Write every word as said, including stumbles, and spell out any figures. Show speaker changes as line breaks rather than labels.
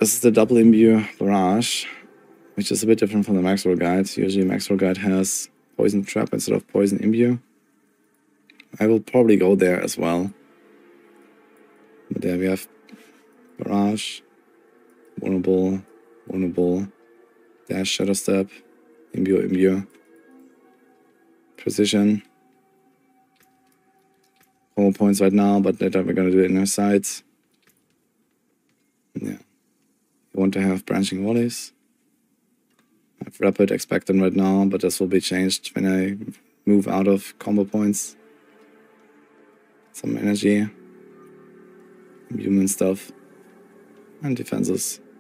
This is the double imbue barrage, which is a bit different from the Maxwell guide. Usually Maxwell guide has poison trap instead of poison imbue. I will probably go there as well. But there we have barrage, vulnerable, vulnerable, dash, shadow step, imbue, imbue, precision. Four points right now, but later we're gonna do it in our sides. Yeah. You want to have branching volleys. I have rapid expectant right now, but this will be changed when I move out of combo points. Some energy, human stuff, and defenses.